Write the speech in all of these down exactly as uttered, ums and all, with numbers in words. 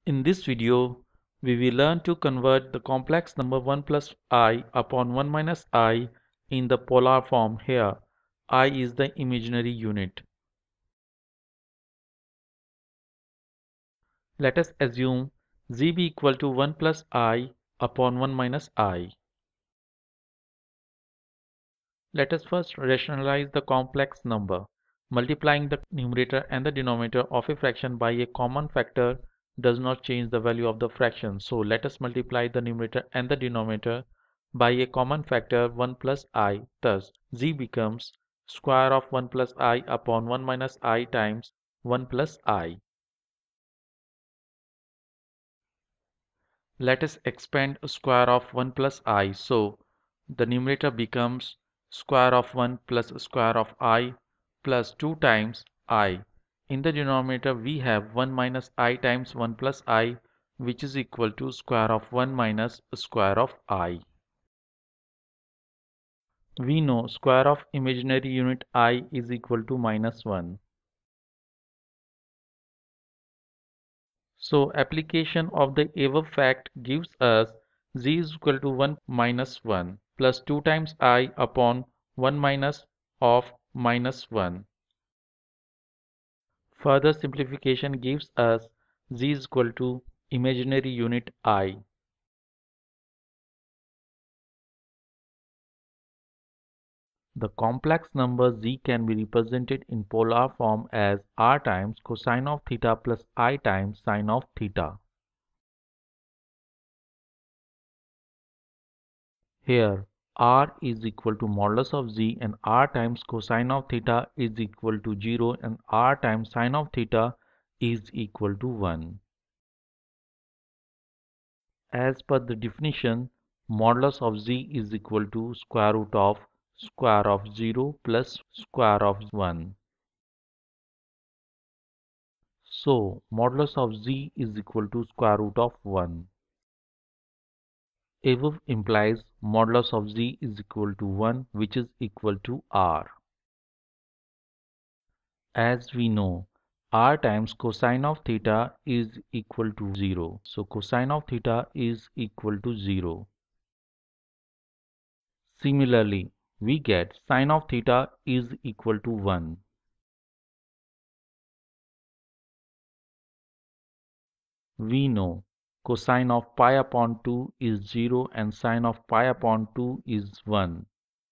In this video, we will learn to convert the complex number one plus I upon one minus I in the polar form here. I is the imaginary unit. Let us assume z be equal to one plus I upon one minus I. Let us first rationalize the complex number. Multiplying the numerator and the denominator of a fraction by a common factor does not change the value of the fraction. So let us multiply the numerator and the denominator by a common factor one plus I. Thus, z becomes square of one plus I upon one minus I times one plus I. Let us expand square of one plus I. So the numerator becomes square of one plus square of I plus two times I. In the denominator we have one minus I times one plus I, which is equal to square of one minus square of I. We know square of imaginary unit I is equal to minus one. So application of the above fact gives us z is equal to one minus one plus two times I upon one minus of minus one. Further simplification gives us z is equal to imaginary unit I. The complex number z can be represented in polar form as r times cosine of theta plus I times sine of theta. Here r is equal to modulus of z and r times cosine of theta is equal to zero and r times sine of theta is equal to one. As per the definition, modulus of z is equal to square root of square of zero plus square of one. So modulus of z is equal to square root of one. Above implies modulus of z is equal to one, which is equal to r. As we know, r times cosine of theta is equal to zero. So cosine of theta is equal to zero. Similarly, we get sine of theta is equal to one. We know cosine of pi upon two is zero and sine of pi upon two is one.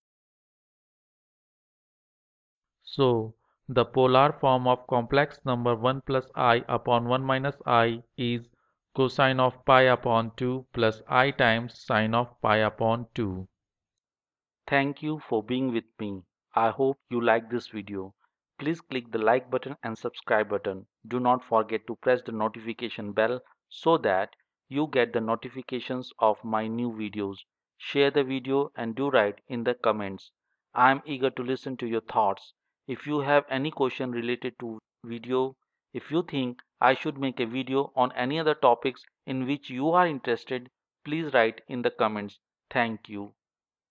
So the polar form of complex number one plus I upon one minus I is cosine of pi upon two plus I times sine of pi upon two. Thank you for being with me. I hope you like this video. Please click the like button and subscribe button. Do not forget to press the notification bell so that you get the notifications of my new videos. Share the video and do write in the comments. I am eager to listen to your thoughts. If you have any question related to video, if you think I should make a video on any other topics in which you are interested, please write in the comments. Thank you.